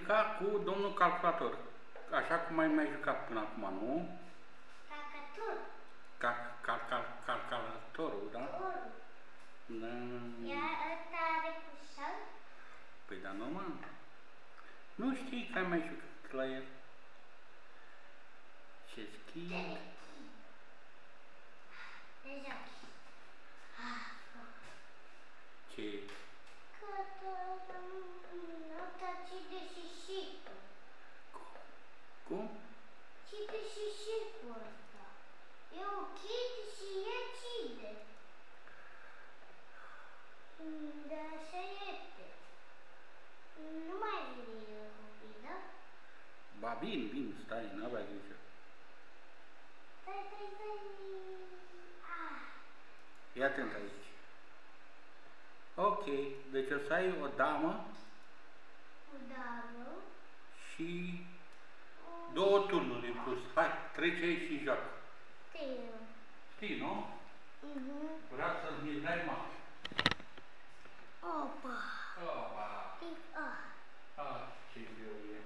juca cu domnul calculator. Așa cum ai mai jucat până acum, nu? Calculatorul, da? Da. Iar ăsta are cu sal? Păi da, normal. Nu știi că ai mai jucat la el? Ce schimb? Deja. Ce? Că ăsta cide și Cum? cide și cu ăsta. Eu chid și e cide. Da, așa este. Nu mai vine el copii, da? Ba, bine, stai, n-avea grijă. Stai. Ia atent aici. Ok, deci o să ai o damă și două turnuri în plus. Hai, treci aici și joacă. Știi, nu? Vreau să-mi dai mare. Opa! Ce greu e.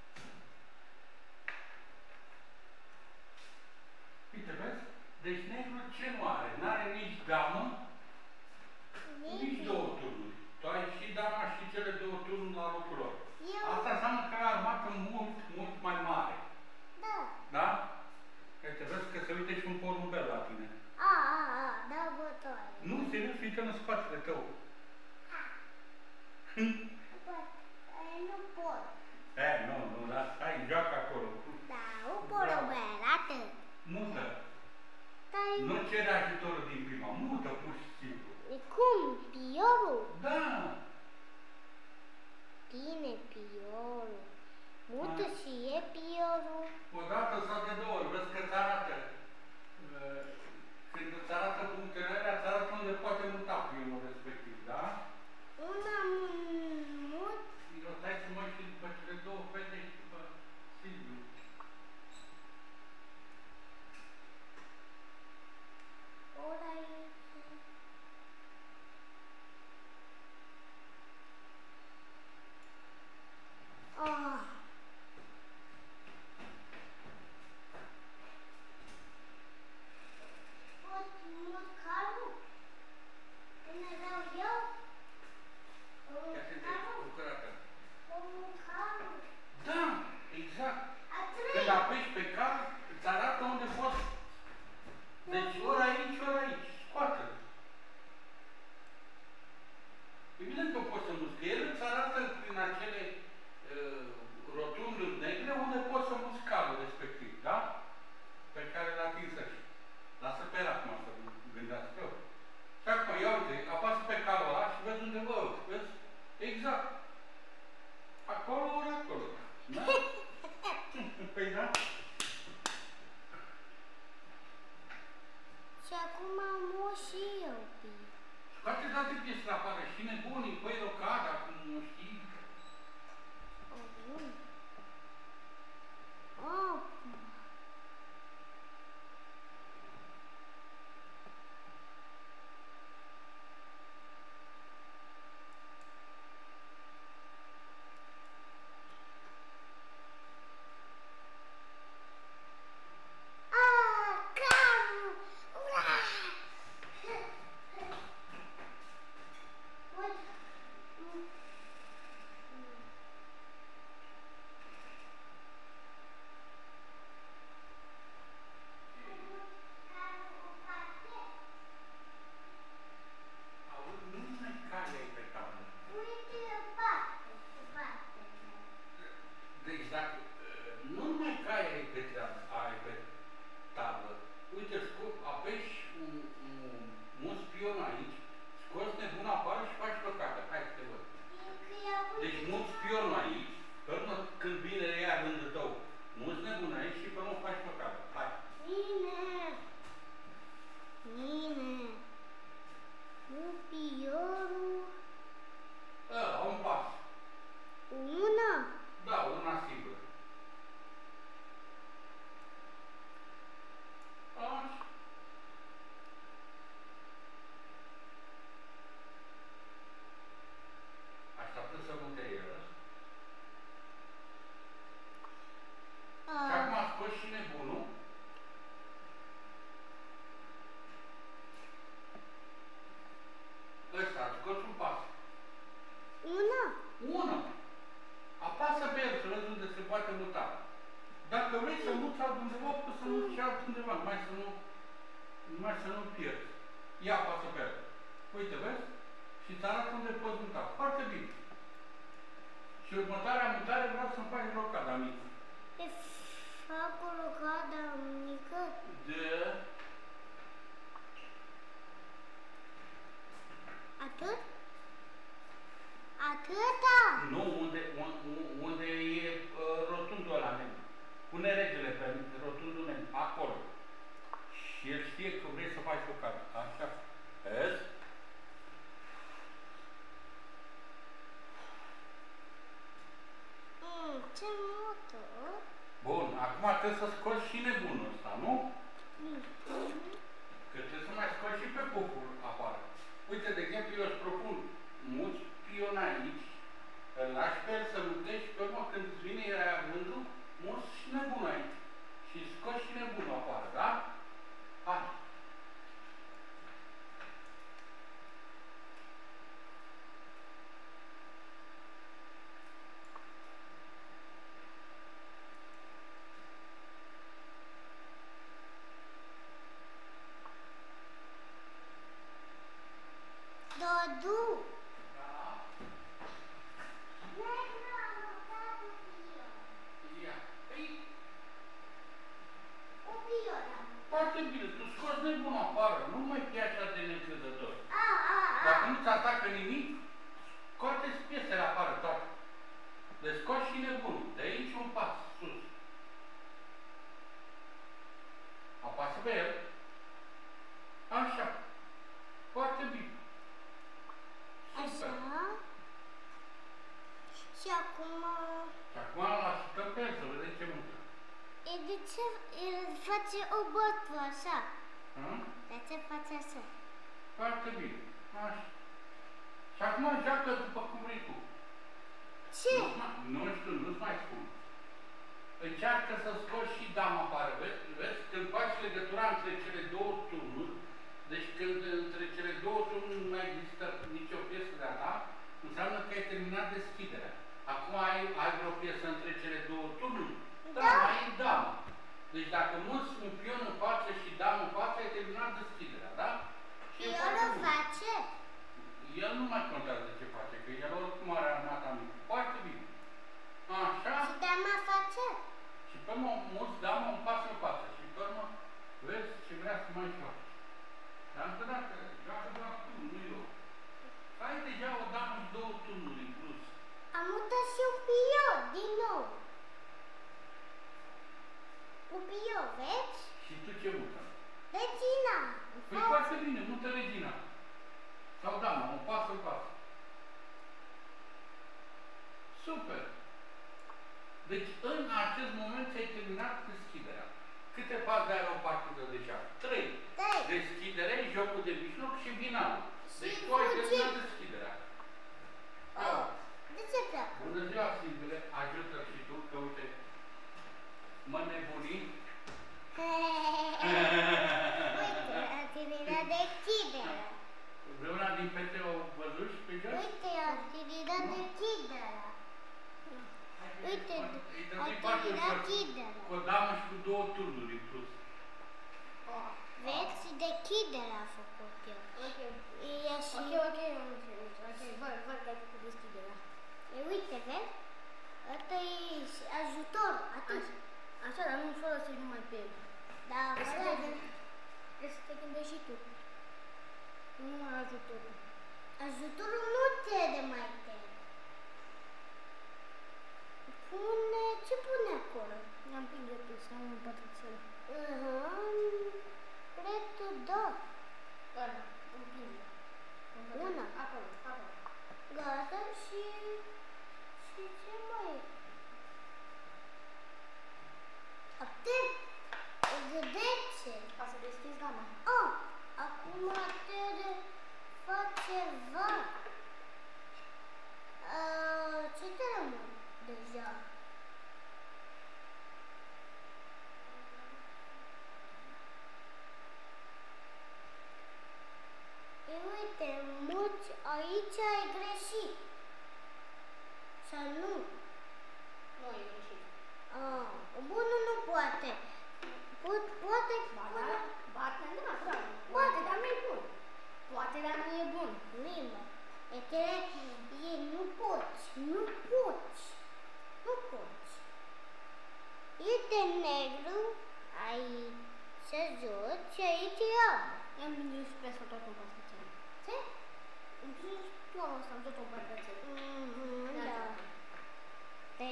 Uite, vezi? Deci negru ce nu are? N-are nici damă, nici două turnuri. Tu ai și dama și cele două turnuri la locul lor. Asta înseamnă că ai armată mult mai mare. Da. Da? Uite, vezi că se uite și un porumbel la tine. Da, bătoare. Nu, serios, uite în spatele tău. Nu pot. Nu, hai, joacă acolo. Da, un porumbel, atât. Mută. Nu cere ajutorul din prima, mută pur și simplu. Cum? Piorul? Da. Bine, piorul. Mută și e piorul. Odată sau de două ori, vezi că îți arată. Când îți arată punctele alea, îți arată unde poate muta primul respectiv, da? Una mut. Eu stai să mă uit și după cele două fete și după Silviu. Ora este. Apasă pe el să vezi unde se poate muta. Dacă vrei să muți altundeva, poți să muți și altundeva, numai să nu pierzi. Ia apasă pe el. Uite, vezi? Și îți arată unde poți muta. Foarte bine. Și următoarea mutare vreau să-mi faci rocada mică. Fac o rocada mică? De... Atât? Atâta? Nu, unde e rotundul ăla negru. Pune regele pe rotundul negru, acolo. Și el știe că vrei să faci rocada. Așa. Vezi? Ce mută? Bun, acum trebuie să scoți și nebunul ăsta, nu? Că trebuie să mai scoți și pe puful afară. Uite, de exemplu, eu îți propun, muți pion aici, îl lași pe el să mutești, pe urmă când îți vine aia vândul, muți și nebunul aici. Și scoți și nebunul afară, da? Hai! Dodu! Da? Negru a mutat un pion. Ia. Ei, Un pion a mutat. foarte bine, tu scoți nebunul afară, nu mai fi așa de necrezător. A. Dacă nu-ți atacă nimic, scoateți piesele afară toate. Le scoți și nebunul. De aici un pas, sus. Apasă pe el. Așa. Foarte bine. Super. Așa. Și acum... Și acum îl așteptăm pe el să vedem ce mută. De ce el face o botă așa? Hă? De ce face așa? Foarte bine. Așa. Și acum joacă după cum vrei tu. Ce? Nu știu, nu-ți mai spun. Încearcă să scoți și dama afară, vezi? Când faci legătura între cele două turnuri, deci când între cele două turnuri nu mai există nicio piesă de-a ta, înseamnă că ai terminat deschiderea. Acum ai vreo piesă între cele două turnuri? Da, mai e dama. Deci dacă muți un pion în față și damă în față, ai terminat deschiderea, da? Pionul face? El nu mai contează ce face, că el oricum are armata mică. Foarte bine. Așa. Și dama face? Și pe urmă, mulți damă un pas în față. Și pe urmă, vezi ce vrea să mai faci. Dar încă dacă joacă doar tu, nu eu. Ai deja o damă și două turnuri în plus. Am mutat și un pion, din nou. Un pion, vezi? Și tu ce mută? Regina. Păi foarte bine, mută regina. Sau dama, un pas în față. Super! Deci în acest moment ți-ai terminat deschiderea. Câte faze are o partidă deja? 3. Deschidere, jocul de mijloc și finalul. Deci tu ai terminat deschiderea. De ce pleacă? Bună ziua, Silvile, ajută și tu, că uite, mă nebunii. Uite, a terminat deschiderea. Vreuna din fete o văzut și pe jos? Uite, a terminat deschiderea. Uite, a terminat deschiderea. Cu o damă și cu două turnuri în plus. Vezi? Deschiderea a făcut eu. Ok. E și... Ok, am înțeles. Ok, văd că ai făcut deschiderea. Uite, vezi? Ăsta e ajutor, atât. Așa, dar nu folosești numai pe el. Da, Trebuie să te gândești și tu. Nu numai ajutorul. ajutorul nu de mai tare. Ce pune acolo? Ne-am prinde tu, să am un pătrățel. Cred că da. Ăla, împinge. Una. Acolo. Gata și ce mai e? Atât. Vedeți? Ca să deschizi gama. Acum trebuie fac ceva. Ce trebuie deja? Uite, mulți aici ai greșit. Să nu. este negru, aici jos și aici e alb. I-am văzut și pe asta tot un pasățel. Ce? Tu am asta, am tot un pasățel. Da. Pe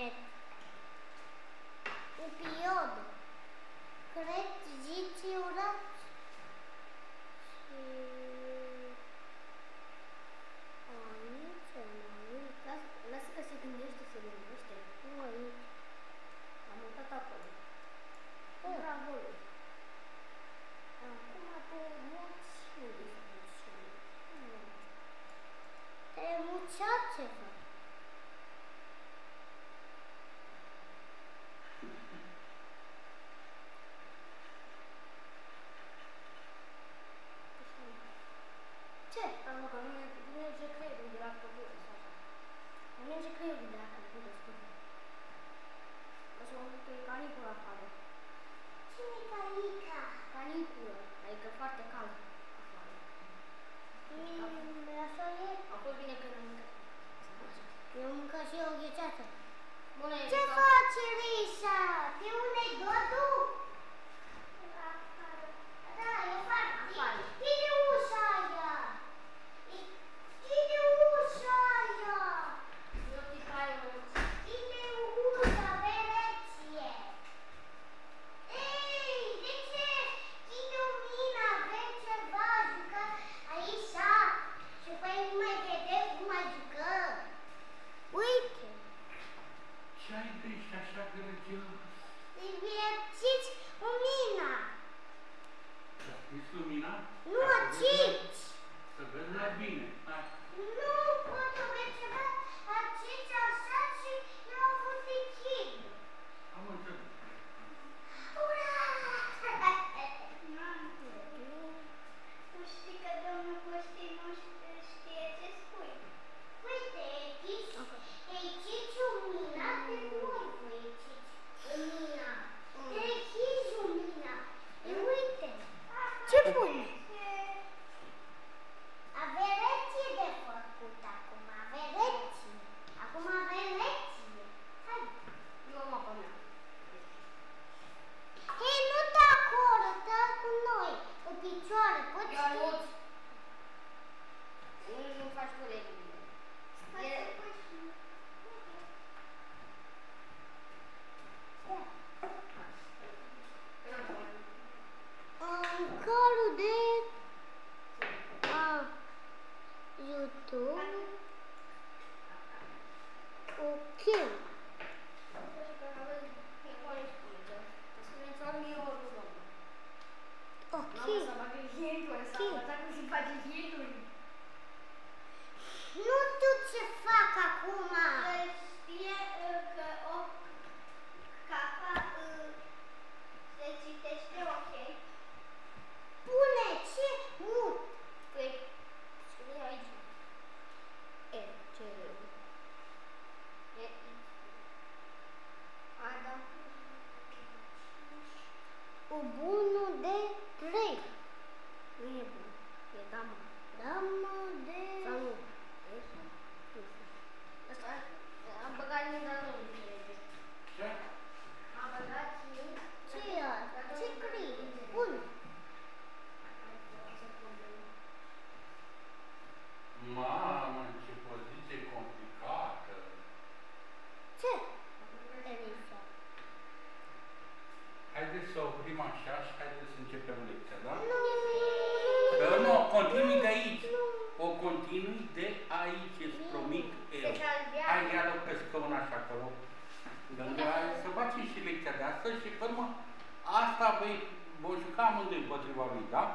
un period. Cred, zici Orace. Și... Lasă că se gândește, se gândește. Nu aici. Am uitat acolo. Bravo lui. Acum tu muți și unde să muți și unde? Te-ai muțat ceva. Ce? Pentru că nu merge creierul de la căldură sau așa. Nu merge creierul de la căldură, scuze. O să mă duc că e caniculă afară. Cine-i calica? Caniculă, adică foarte cald afară. Așa e. A fost bine că n-am mâncat. Eu am mâncat și eu o gheceată. Bună, Ce faci, Lisa? De unde-i Dodu? Da, eu fac. Chide ușa aia. Chide ușa aia. Eu te tai mulți. Chide ușa, veneție. Ei, de ce? Chide umina, avem ceva, jucăm aici. Și apoi nu mai vedem cum mai jucăm. Uite. Ce ai găsit așa gălăgios? Divertiți lumina. Ți-a scris lumina? Nu, cici. Să vezi mai bine. Hai. Nu pot să văd ceva. Cici așa și eu am fost echid. Am înțeles. Ura! Tu știi că domnul Costi nu știe ce spui. Uite, e cici lumina, de noi voi cici lumina. E cici lumina. E uite. Ce pune? Avereție de făcut acum, avereție. Acum avem lecție. Hai. Eu am apa mea. Hei, nu te acolo, stă cu noi, pe picioare, poți Eu să... nu. Nu faci cu regulile. Carul de YouTube. Ok. Ok. Nu știu ce fac acum. Știe că o capa se citește ok. Pune ce mut. Păi, scrie aici. E, ce? E, Ada. O bunul de 3. Nu e bun. E damă. Damă de... Sau nu? E sau? Nu știu. Asta am băgat în dar nu înțelege. Ce? Am băgat în... Ce e asta? Ce scrie? Pune. Mamă, ce poziție complicată. Ce? Elisa. Haideți să oprim așa și haideți să începem lecția, da? Nu. Că nu, continui de aici. O continui de aici, îți promit eu. Hai, ia loc pe scaun așa acolo. Lângă, să facem și lecția de astăzi și pe urmă, asta voi juca amândoi împotriva lui, da?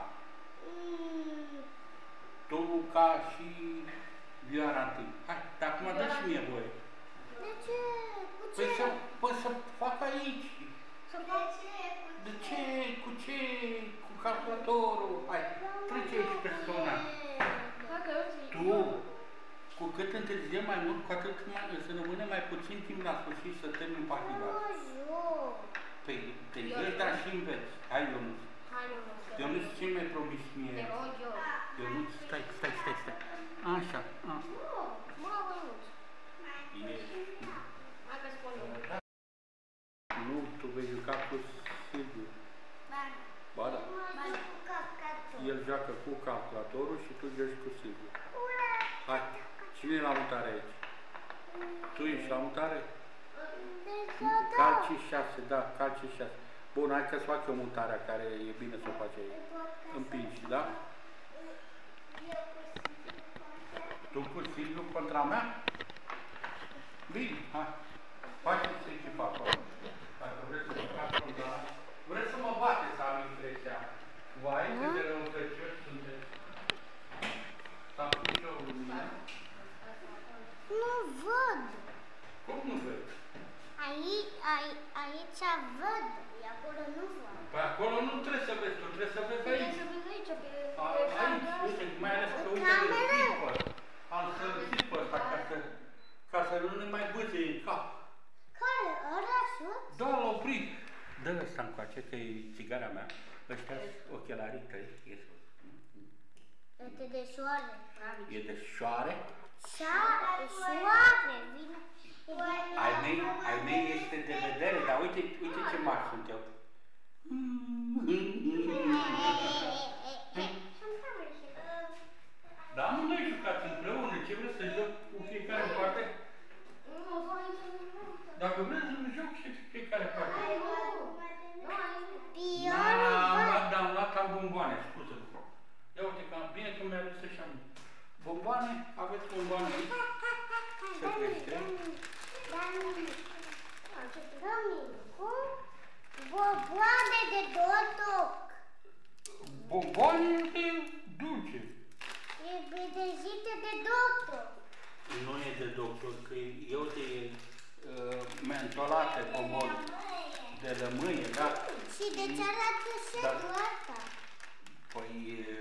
Tu ca și Vioara întâi. Hai, dar acum dă și mie voie. De ce? Cu ce? Păi să fac aici. De ce? De ce? Cu ce? Cu calculatorul. Hai, trece aici pe scauna. Tu, cu cât întârziem mai mult, cu atât să rămâne mai puțin timp la sfârșit să termin partida. Nu joc. Păi, te ieși, dar și înveți. Hai, Ionuț. Hai, nu. Ionuț, ce mi-ai promis mie? Te rog eu. Ionuț, stai. Așa. Mă, Ionuț. E. Hai că spun eu. Nu, tu vei juca juca cu Silviu. Bani. Ba da. Bani. Cu calculator. El joacă cu calculatorul și tu joci cu Silviu. Hai, cine e la mutare aici? Tu ești la mutare? Calci 6, da, calci 6. Bun, hai că-ți fac eu mutarea care e bine să o faci aici. Împingi, da? Tu cu Silviu contra mea? Bine, hai. Faceți echipa acolo. Dacă vreți să jucați contra... Vreți să mă bateți, am impresia. Vai, cât de răutăcioși sunteți. S-a pus eu lumina. Nu văd. Cum nu vezi? Aici văd, acolo nu văd. Păi acolo nu trebuie să vezi, tu trebuie să vezi aici. Trebuie să vezi aici, pe Aici, uite, mai ales că uite zipă. Am sărăcit pe ăsta ca să nu ne mai bâze în cap. Care? Ăla sus? Da, l-a oprit. Dă-l ăsta încoace, că e țigara mea. Ăștia-s ochelarii tăi. Este de soare. E de șoare. Soare, vine. Ai mei este de vedere, dar uite ce mari sunt eu. Da, nu noi jucați împreună, ce vreți să joc cu fiecare parte? Dacă vreți să joc și fiecare parte. Am luat cam bomboane, scuze-mă. Ia uite, bine că mi-a adus așa bomboane, aveți bomboane aici. Să crește. Bomboane de dotoc. Bomboane de dulce. E bedezite de doctor. Nu e de doctor, că eu de mentolate, bombon. De lămâie, da? Și de ce arată setul ăsta? Păi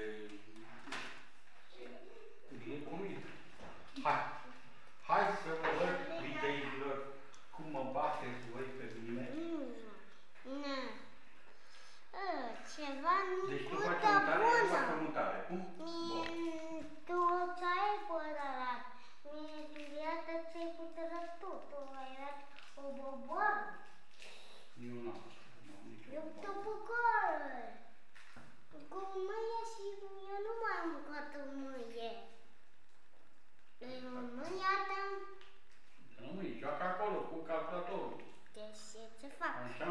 e cum e. Hai să vă văd, videilor, cum mă bateți voi pe mine. Nu. Ceva Deci tu micută faci mutare, eu fac bună. mutare. Tu ce ai părat? Iată ce-ai putărat tu. Tu ai dat o boboară. Eu n-am nicio Eu boboară. te bucură. Cu mâie și eu nu mai am mâncat în mâie. În mâie ta. Nu mâie, joacă acolo cu calculatorul. Deci ce fac? Așa.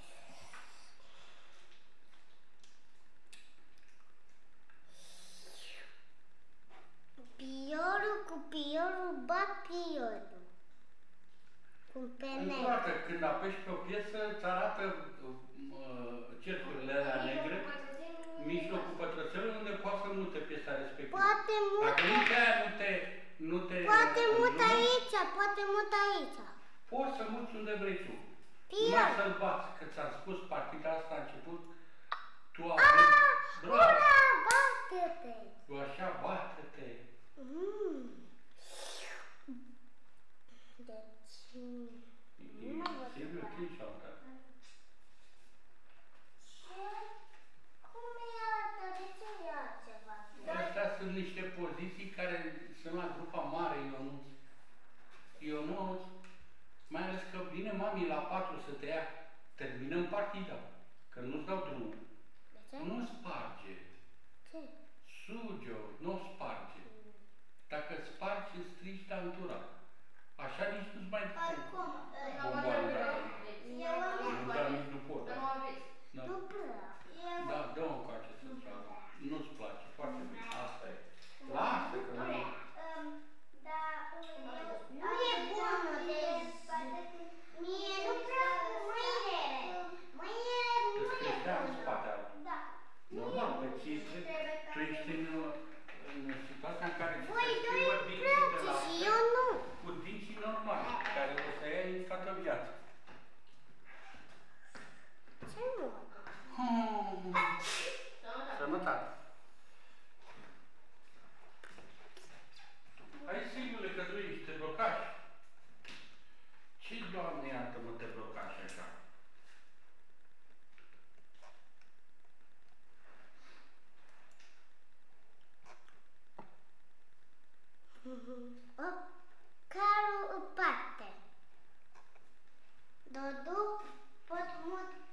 Piorul cu piorul bat piorul. Cu pene. Încă o dată, când apeși pe o piesă, îți arată cercurile alea negre, mijlocul pătrățelului, unde poate să mute piesa respectivă. Poate Dacă mute. nici aia nu te... Poate mut aici, poate mut aici. Poți să muți unde vrei tu. Pior. Numai să-l bați, că ți-am spus, partida asta a început, tu aveți... Bravo! Ura, bate-te! Tu așa, bate-te! Deci... Nu mă văd. Silviu, ce și altă? Ce? Cum e asta? De ce e altceva? Astea sunt niște poziții care sunt la grupa mare, Ionuț. Ionuț, mai ales că vine mami la 4 să te ia, terminăm partida, că nu-ți dau drumul. De ce? Nu sparge. Ce? Suge-o, nu sparge. Dacă spargi, îți strici dantura. Așa nici nu-ți mai Oricum, bomboane dacă eu nu dau nici nu pot. Da. Da. Nu prea. Da, dă-o încoace să-ți facă. Nu-ți place, foarte bine, asta e. Lasă că nu... Nu e bună, deci... Mie nu prea cu mâinile. Mâinile nu Îți e creștea în bună. spate altul. Da. Normal, că tu ești în situația în care ți Voi se doi schimbă îmi dinții de place la și fel eu nu. cu dinții normali, care o să iei în toată viața. Ce nu? Sănătate! Hai, Silviule, că tu ești, te blocași. Ce, Doamne, iartă-mă, te blocași așa? Carul îmi parte. Dodu, pot mut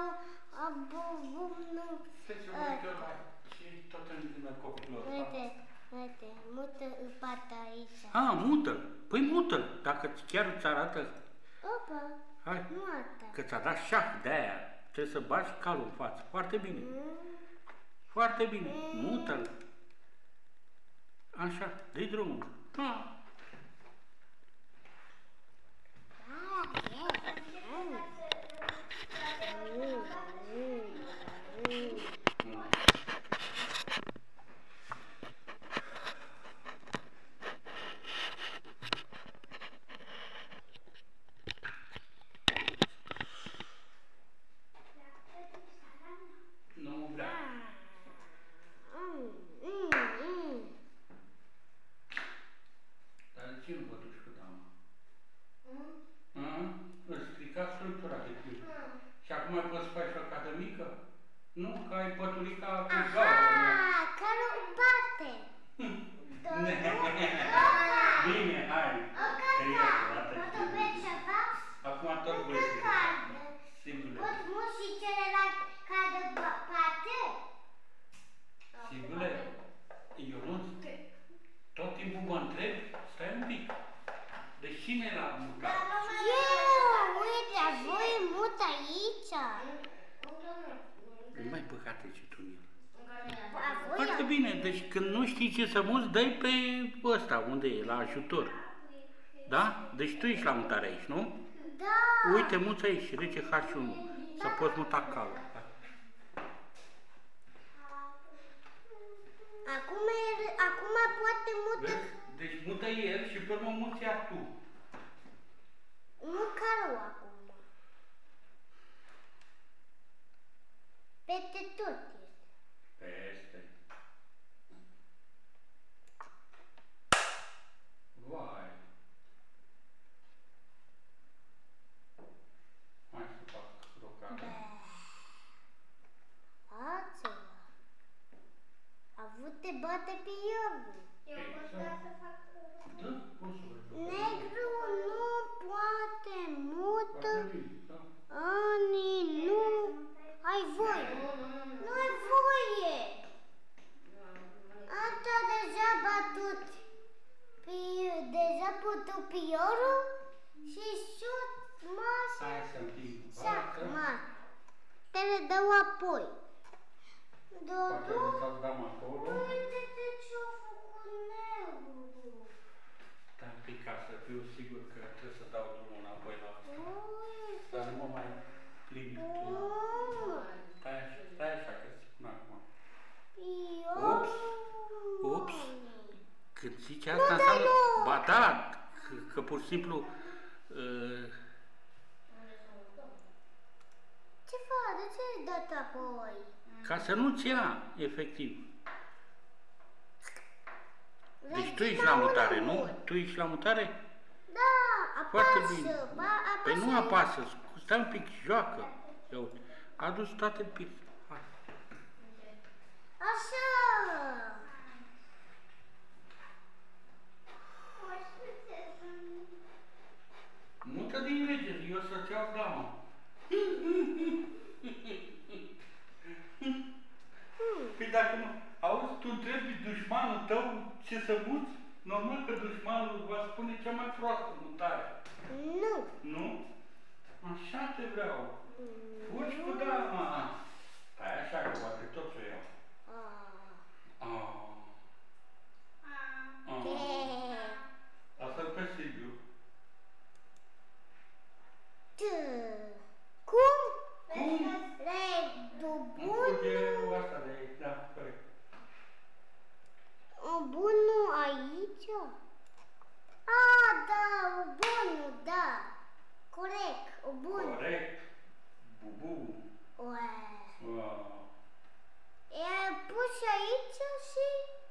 Să-ți uit eu la ce tot în copilul ăsta. Uite, mută pata aici. Mută-l. Păi mută-l, dacă chiar îți arată. Opa, Hai, nu asta. că ți-a dat șah de-aia. Trebuie să bagi calul în față. Foarte bine. Foarte bine. Mută-l. Așa, dă-i drumul. Nu vrea. Dar de ce nu vă duci cu dama? Îți strica structura de clip. Și acum mai poți să faci o academică? Nu, că ai păturica cu gaură. Care o bate. Bine, hai. Poți vezi ceva? Acum tot voi strica. Sigure. Poți muși și celălalt care bate? Sigure? Eu nu... Tot timpul mă întreb, stai un pic. Deci cine l-a mutat? Eu, uite, voi mut aici. Nu mai păcate ce tu în el. Voi Foarte bine, deci când nu știi ce să muți, dai pe ăsta, unde e, la ajutor. Da? Deci tu ești la mutare aici, nu? Da. Uite, muți aici și rece H1, să poți muta calul. Acum poate mută. Vezi? Deci mută el și pe urmă muți ea tu. Nu carul acum. Peste tot este. Peste. Vai. Hai să fac rocada. Acela. A vrut te bate pe Iorgu. Eu pot să fac... Da, poți să vrei. Negru nu poate, mută, Foarte bine, da. Ani, nu, ai voie, nu ai voie. Asta deja bătut, deja putut piorul și șut, masă, Hai să împing. sac, masă. Te le dau apoi. Poate Dodu, lăsați dama acolo. uite-te ce-a făcut Negru. Stai un pic ca să fiu sigur că trebuie să dau drumul înapoi la asta. Uite. Dar nu mă mai plimbi tu. Stai așa că îți spun acum. Ups, ups. Când zici asta înseamnă... Ba da, că pur și simplu... Ce faci? De ce ai dat apoi? Ca să nu-ți ia, efectiv. Deci tu ești la mutare, nu? Tu ești la mutare? Da, Foarte apasă. bine. Apasă. Păi nu apasă, stai un pic, joacă. Ia uite, a adus toate piese. Hai. Așa. Mută din rege, eu să-ți iau dama. Păi dacă nu, auzi, tu întrebi dușmanul tău ce să muți? Normal că dușmanul va spune cea mai proastă mutare. Nu. Nu? Așa te vreau. Fugi cu dama. Stai așa că poate tot ce iau. Asta-l pe Silviu. Cum? Cum? Redu Curge asta de aici, da, corect. bunul aici? Da, bunul, da. Corect, bunul. Corect. Bubu. E pus aici și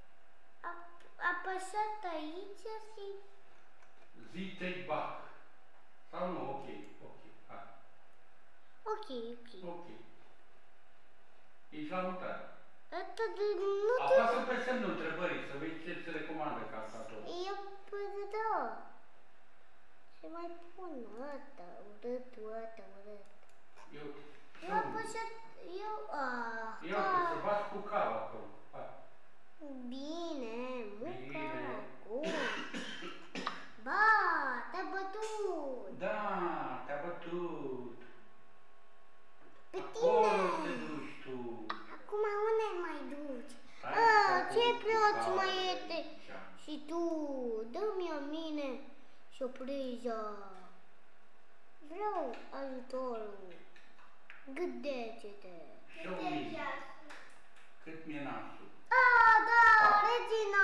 apăsat aici și... Zi take back. Sau nu? Ok, hai. Ok. Ok. Ești la mutare. Asta de nu te... Apasă pe semnul întrebării, să vezi ce ți recomandă calculatorul. Eu da. Și mai pun ăsta, urât. Eu Eu apăsat, Ia să faci cu cau acolo. Hai. Bine, muca Bine. acum. Ba, te-a bătut. Da, te-a bătut. Pe Acolo te tine. duci tu. Acum unde mai duci? Hai, Ce stai cu preț cau mai aici. este? Și tu, dă-mi a mine surpriză. Vreau ajutorul. Gândește-te. Și-o mie. Cât mi-e nasul? Da, regina.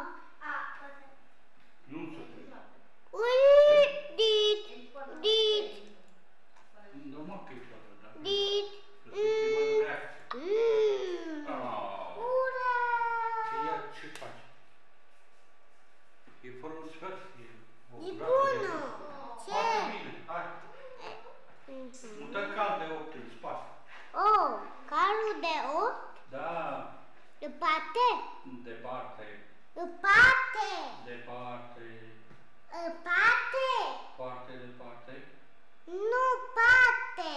Nu-mi surprinde. Ui, dit, Nu mă pic toată, dar... dit. Să simți o reacție. Ura! Și ia, ce faci? E fără un sfert. E bună. Ce? Foarte bine, hai. Mută cal de 8 în spate. Oh, calul de 8? Da, Departe? departe, Departe! departe, Departe! foarte departe. Nu parte!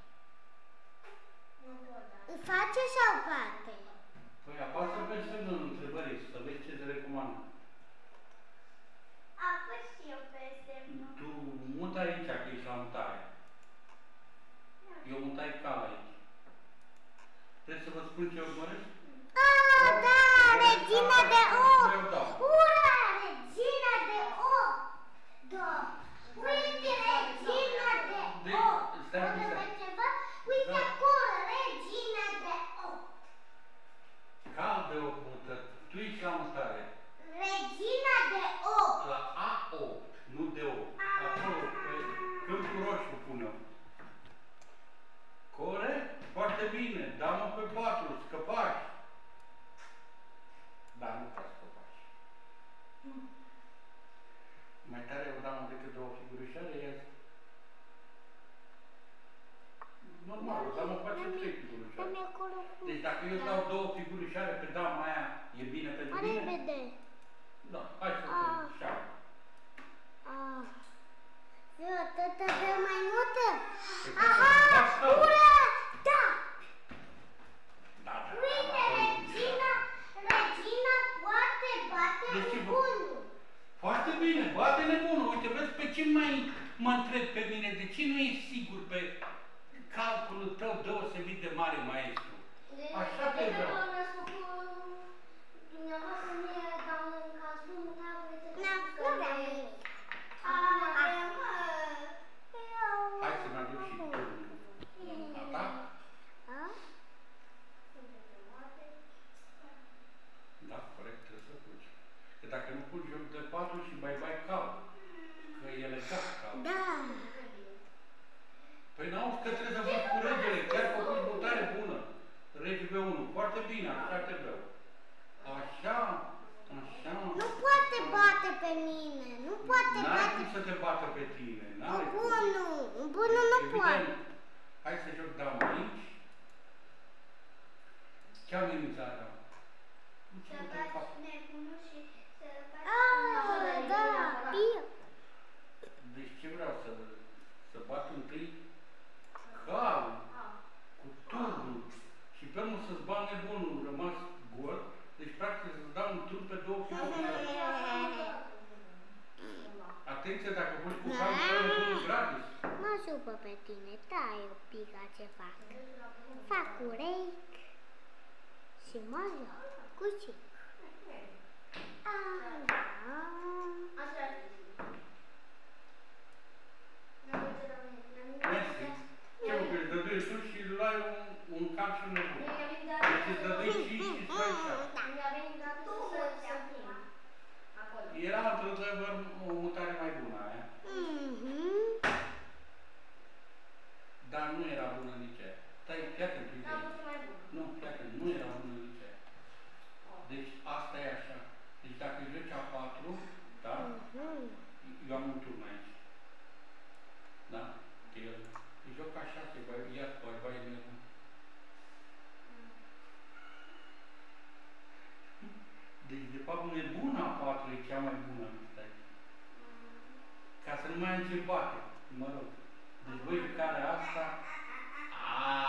Îl face sau parte? Păi apasă pe semnul întrebării, să vezi ce îți recomandă. Apăs și eu pe semnul. Tu mută aici, că ești la mutare. Eu mutai cal aici. Trebuie să vă spun ce urmăresc? Da, regina de 8! Eu dau. Ura, regina de 8! Da! Uite, regina de 8! Stai, Poate stai. vezi ceva? Uite Da. acolo, regina de 8! Cal de 8 mută. Tu ești la mutare. Regina de 8! La A8, nu de 8. Acolo, pe câmpul roșu pune-o. Corect? Foarte bine. Dă-mă pe 4, scăpași. Dar nu ca scăpași. Mai tare o damă decât 2 figurișoare, e normal, o damă face 3 figurișoare. Dă-mi acolo cu... Deci dacă eu dau 2 figurișoare pe dama aia, e bine pentru Mai mine? repede! Da, hai să facem 7. Eu atât avea mai multă? Păi, Aha! da, stau. Ura! Da! Da, da. Uite, regina poate bate Deci ce vă- bunul. Foarte bine, bate nebunul. Uite, vezi pe ce mai mă întreb pe mine, de ce nu ești sigur pe calculul tău deosebit de mare, maestru? Așa te vreau. Nu vreau nimic. Hai să ne aduc și turnul. A ta? A? Da, corect, trebuie să pulgi. Că dacă nu pulgi joc de 4 și bai cal. Că e legat cal. Da. Păi n-auzi că trebuie să faci cu regele, chiar făcut mutare bună. Rege B1, foarte bine, așa te vreau. Așa, așa. Nu poate bate pe mine. Nu poate N-ai bate. cum să te bată pe tine, n-ai cum. Bunul nu Evident. poate. Hai să joc dama aici. Ce amenințarea? Nu Să știu ce faci fac. nebunul și să faci... Da, bine. Deci ce vreau să bat întâi calul cu turnul și pe urmă să-ți bat nebunul rămas gol. Deci practic să-ți dau un turn pe 2 figuri. Atenție, dacă pui cu calul pe nebunul gratis. Mă supă pe tine, tai un pic la ce fac. Fac urec și mă joc cu ce? Mersi. Ce mă, că îți dădui sus și îți luai un cap și un nebun. Deci îți dădui 5 și îți luai 6. Era într-adevăr o mutare mai bună aia. Dar nu era bună nici aia. Stai, fii-atent, nu, fii-atent, nu era bună nici aia. Deci asta e așa. Deci dacă joci A4, da? Eu am un turn aici. Da? El joc A6, iar bai nebun. Deci de fapt nebuna A4 e cea mai bună. Stai. Ca să nu mai încebate, mă rog. Deci voi jucarea asta,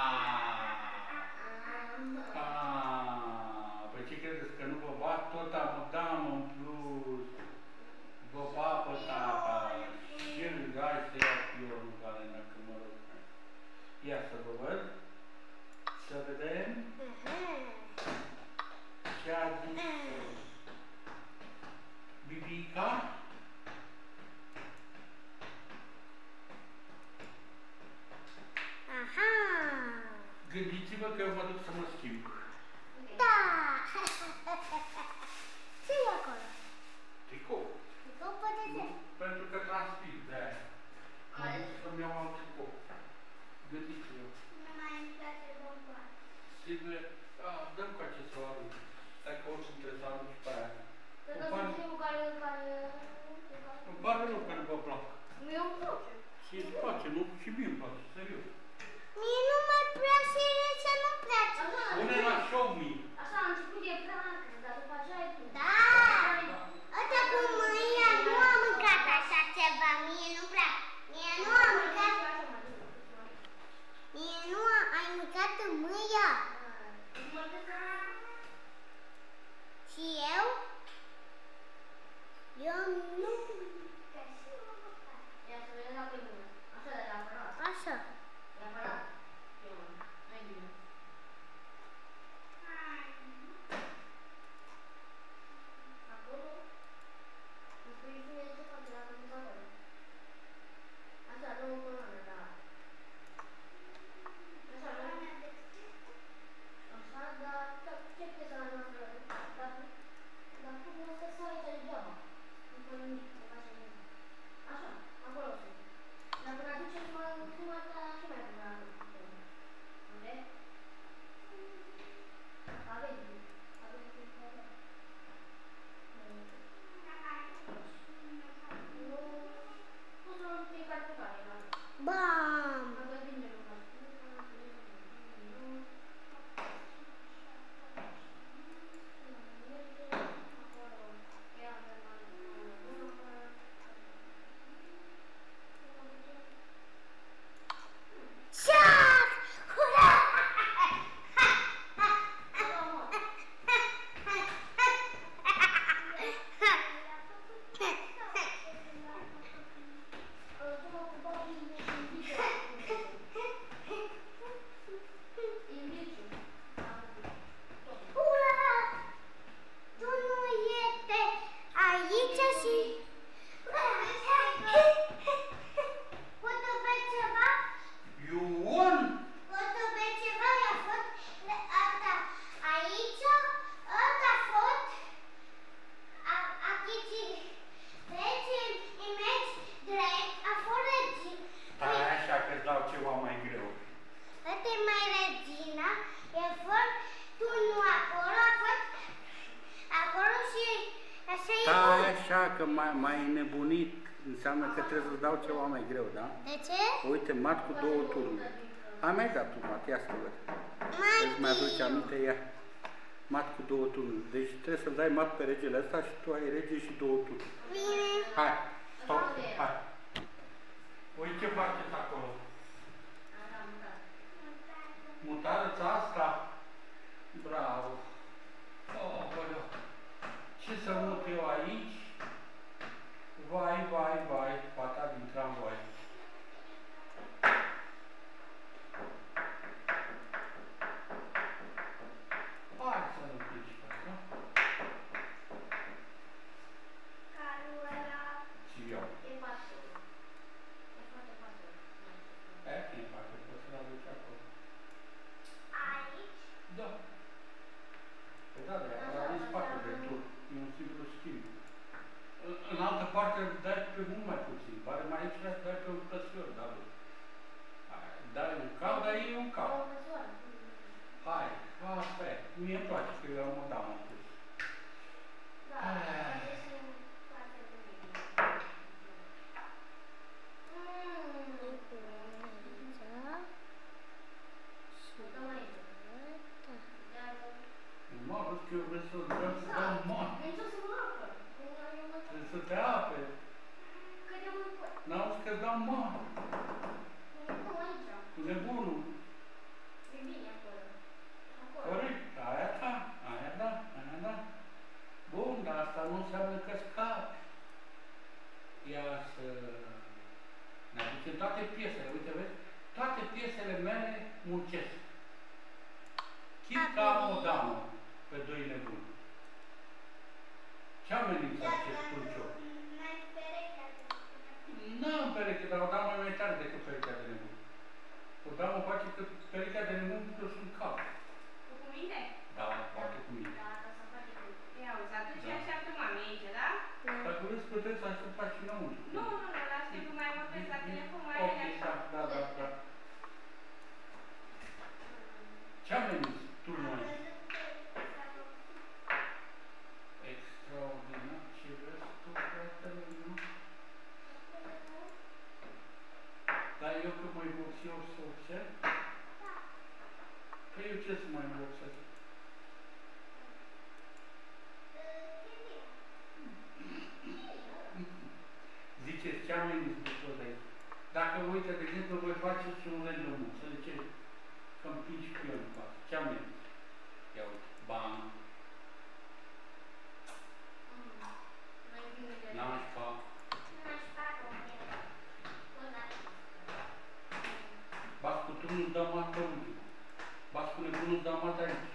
Gândiți-vă că eu mă duc să mă schimb. Da! Ce e acolo? Tricou. Tricou poate Nu, fi. pentru că transpir de aia. Am zis să-mi iau alt tricou. Gândiți-vă. Nu mai îmi place bomboane. Sigur, dăm cu acest arunc. Stai că oricum trebuie să arunc și pe aia. Cred că sunt singurul care... Îmi pare rău că nu vă plac. Mie îmi place. Și îți place, nu? Și mie îmi place, serios. Mie nu mai prea serios, nu-mi place. Pune la show-me. Așa, la început e prea mare, dar după aceea e bine. Da! Ăsta cu mâia nu am mâncat așa ceva, mie nu prea. Mie nu am mâncat. Mie nu ai mâncat în mâia. Și eu? Eu nu. Ia să vedem dacă e bine. Așa, de la aparat. Așa. De la aparat. Nu e bine. Acolo? Nu spui bine ce face la computator. Așa, două coloane, da. Așa, nu? Așa, dar ce piesa la noastră? Dar cum nu stă să aici degeaba? Nu pune nimic, nu face nimic. Așa, acolo sunt. Dar până atunci nu mai da și mai până atunci. Unde? Aveți. Nu sunt fiecare pe care l-am. Bam! Am găsit de lucruri. Șac! Ura! Ura! Tu nu este aici și... Pot să vezi ceva? Ion! Pot să vezi ceva? I-a fost asta aici, ăsta a fost aici vezi, îi mergi drept, a fost regina. Stai așa că-ți dau ceva mai greu. Ăsta e mai regina, e fost tunul acolo, a fost acolo și așa e Stai bun. așa că mai nebunit înseamnă că trebuie să-ți dau ceva mai greu, da? De ce? Uite, mat cu două turnuri. Ai mai dat tu mat, ia să văd. Mai Îți mai aduce aminte, ia. Mat cu două turnuri. Deci trebuie să dai mat pe regele ăsta și tu ai rege și două turnuri. bine. Hai, stop, hai. Uite ce faceți acolo. Mutați asta. Bravo. Oh, băleu. Ce să mut eu aici? Vai, vai, vai, fata din tramvai. Hai să nu pleci pe asta. Carul ăla. Și eu. E patru. E foarte patru. Aia e parte, poți să-l aduci acolo. Aici? Da. Păi da, dar a zis 4 de tur. E un simplu schimb. În altă parte dai pe mult mai puțin. Pare mai aici dai pe un plăsfior, da, bă. Dai un cap, dar e un cap. Hai, asta e. Mie îmi place că eu am o damă în plus. Da, este foarte bine. Uităm aici. Mă, văd că eu vreau să dau mari. Deci o să mă apă. Trebuie să te ape. Cât de mult pot. N-auzi că dau mari. Nu aici. Cu nebunul. E bine acolo. Acolo. Corect, aia da, aia da, aia da. Bun, dar asta nu înseamnă că scapi. Ia să ne aducem toate piesele, uite, vezi? Toate piesele mele muncesc. Chit că am o damă pe doi nebuni. Ce amenință acest tulcioc? N-ai perechea de N-am pereche, dar o damă e mai tare decât perechea de nebun. O damă face cât perechea de nebun plus Ce-am venit turnul Am ăsta? văzut că s-a făcut. Extraordinar, ce vezi tu, fratele meu? Dar eu că mă box eu să observ? Da. Că eu ce să mai boxez? Ziceți, ce-am venit după de aici? Dacă uite, de exemplu, voi faceți un rândul, să ziceți că împingi cu el în față. Ce-am venit? Ia uite, bam, nașpa, bați cu turnul dă mat pe ultimul. Bați cu nebunul dă mat aici.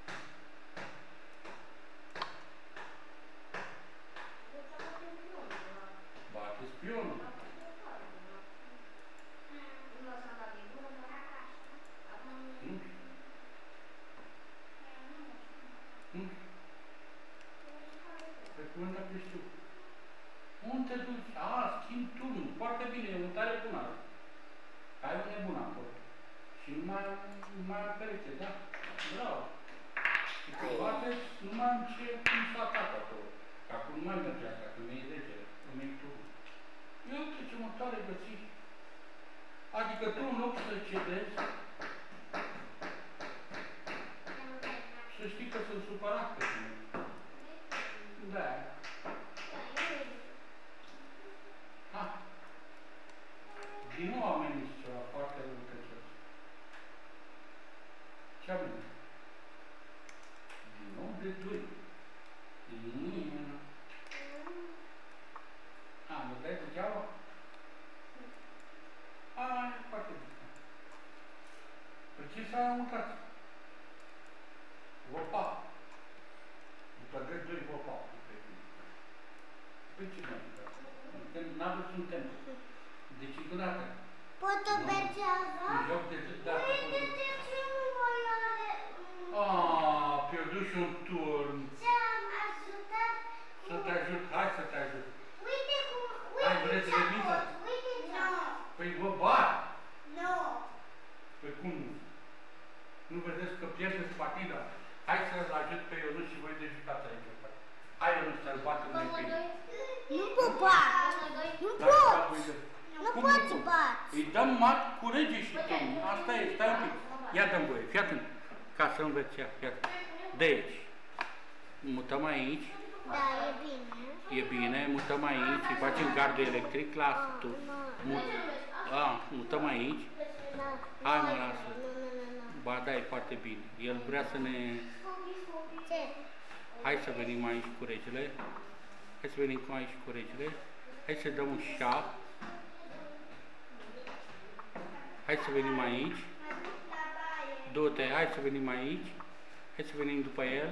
Bate spionul. Nu? Nu? Pe cum dacă știu. Unde te duci? A, schimb turnul. Foarte bine, e un tare bun asta. Ai un nebun acolo. Și nu mai am pereche, da? Bravo. Și că bateți, nu mai am ce cum să atac acolo. Că acum nu mai merge asta, că mi-e regele, îmi iei turnul. Eu uite ce mă tare găsiți. Adică tu în loc să cedezi, să știi că sunt supărat pe tine. Da. Ha. Din nou am venit ceva foarte răutăcios. Ce-am venit? Din nou de 2. Din mâine. A, mă dai degeaba? A, e foarte bine. Păi ce s-a mutat? Vopa. După de 2 vopa. Păi ce mai mutat? N-a dus un templu. Deci câteodată. Pot o bețeavă? În joc de dată. Uite ce nu voi are. Aaa, pierdut și un turn. Ce-am ajutat? Să te ajut, hai să te ajut. Uite cum, Hai, uite vreți ce-a remisă? fost, uite ce-a fost. Păi vă bat. Nu. Păi cum nu? Nu vedeți că pierdeți partida? Hai să-l ajut pe Ionuț și voi de jucați aici. Hai Ionuț să-l bată mai pe el. Nu pot bat. Nu Dacă pot. fac voi de- Nu Cum poți pot? bat. Îi dăm mat cu rege și turn. Asta e, stai un pic. Ia dăm voie, fii atent. Ca să înveți, ia, fii atent. De aici. Mutăm aici. Da, e bine. E bine, mutăm aici, îi facem gardul electric, lasă tu. Mutăm aici. Hai mă, lasă. Nu. Ba da, e foarte bine. El vrea să ne... Ce? Hai să venim aici cu regele. Hai să venim aici cu regele. Hai să dăm un șah. Hai să venim aici. Du-te, hai să venim aici. Hai să venim după el.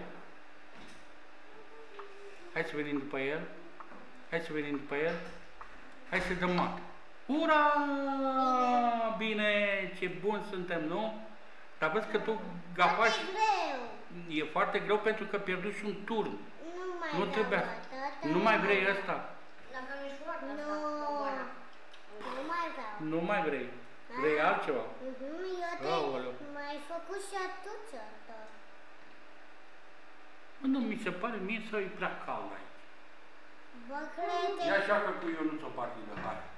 Hai să venim după el. Hai să venim după el. Hai să dăm mat. Ura! Bine, ce bun suntem, nu? Dar vezi că tu gafași... Foarte greu. E foarte greu pentru că pierduși și un turn. Nu Nu trebuia. Nu mai vrei ăsta. Nu. Nu mai vreau. Nu mai vrei. Vrei altceva. Eu Aoleu. m-ai făcut și atunci tot. Nu, mi se pare mie să e prea cald aici. Bă, crede. Ia joacă cu Ionuț o partidă, hai.